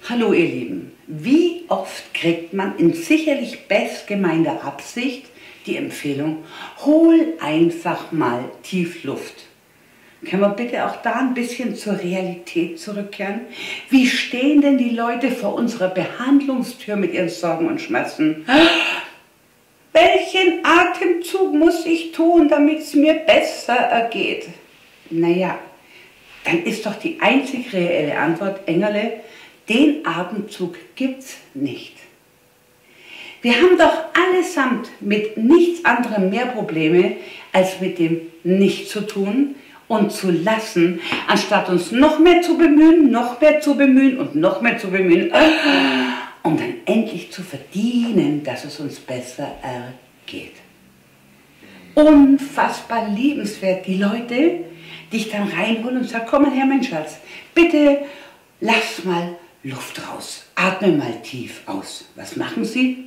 Hallo ihr Lieben, wie oft kriegt man in sicherlich best gemeinter Absicht die Empfehlung, hol einfach mal tief Luft. Können wir bitte auch da ein bisschen zur Realität zurückkehren? Wie stehen denn die Leute vor unserer Behandlungstür mit ihren Sorgen und Schmerzen? Welchen Atemzug muss ich tun, damit es mir besser ergeht? Naja, dann ist doch die einzig reelle Antwort, Engerle, den Atemzug gibt's nicht. Wir haben doch allesamt mit nichts anderem mehr Probleme, als mit dem nicht zu tun und zu lassen, anstatt uns noch mehr zu bemühen, noch mehr zu bemühen und noch mehr zu bemühen, um dann endlich zu verdienen, dass es uns besser ergeht. Unfassbar liebenswert, die Leute, die ich dann reinholen und sagen, komm mal her, mein Schatz, bitte lass mal Luft raus, atme mal tief aus. Was machen sie?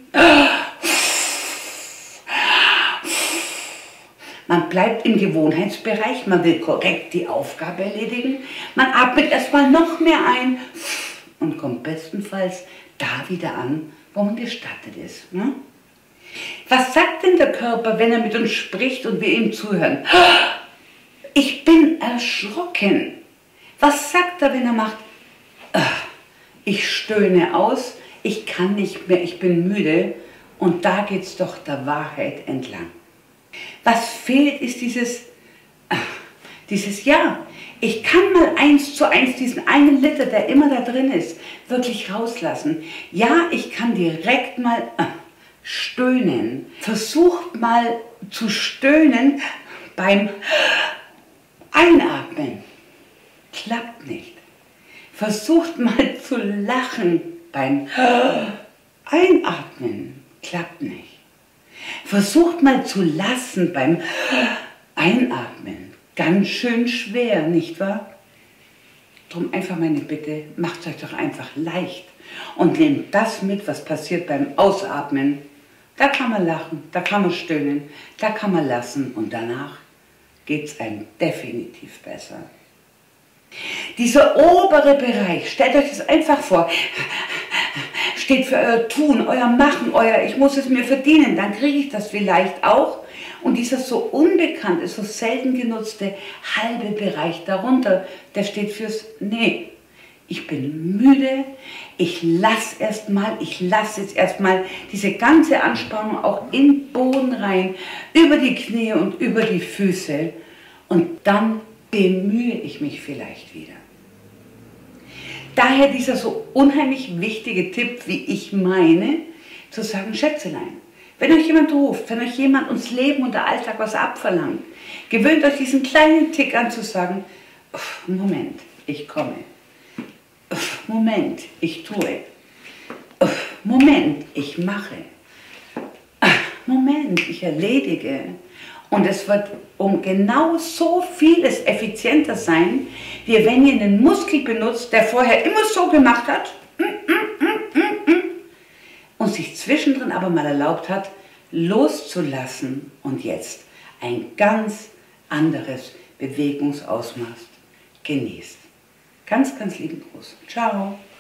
Man bleibt im Gewohnheitsbereich, man will korrekt die Aufgabe erledigen, man atmet erstmal noch mehr ein und kommt bestenfalls da wieder an, wo man gestattet ist. Ne? Was sagt denn der Körper, wenn er mit uns spricht und wir ihm zuhören? Ich bin erschrocken. Was sagt er, wenn er macht? Ich stöhne aus, ich kann nicht mehr, ich bin müde und da geht es doch der Wahrheit entlang. Was fehlt, ist dieses Ja. Ich kann mal 1:1 diesen einen Liter, der immer da drin ist, wirklich rauslassen. Ja, ich kann direkt mal stöhnen. Versucht mal zu stöhnen beim Einatmen. Klappt nicht. Versucht mal zu lachen beim Einatmen. Klappt nicht. Versucht mal zu lassen beim Einatmen. Ganz schön schwer, nicht wahr? Drum einfach meine Bitte, macht es euch doch einfach leicht und nehmt das mit, was passiert beim Ausatmen. Da kann man lachen, da kann man stöhnen, da kann man lassen und danach geht es einem definitiv besser. Dieser obere Bereich, stellt euch das einfach vor, steht für euer Tun, euer Machen, euer ich muss es mir verdienen, dann kriege ich das vielleicht auch. Und dieser so unbekannte, so selten genutzte halbe Bereich darunter, der steht fürs Nee. Ich bin müde, ich lasse jetzt erstmal diese ganze Anspannung auch in den Boden rein, über die Knie und über die Füße und dann bemühe ich mich vielleicht wieder. Daher dieser so unheimlich wichtige Tipp, wie ich meine, zu sagen, Schätzelein, wenn euch jemand ruft, wenn euch jemand ums Leben und der Alltag was abverlangt, gewöhnt euch diesen kleinen Tick an zu sagen, Moment, ich komme. Moment, ich tue. Moment, ich mache. Moment, ich erledige. Und es wird um genau so vieles effizienter sein, wie wenn ihr einen Muskel benutzt, der vorher immer so gemacht hat und sich zwischendrin aber mal erlaubt hat, loszulassen und jetzt ein ganz anderes Bewegungsausmaß genießt. Ganz, ganz lieben Gruß. Ciao.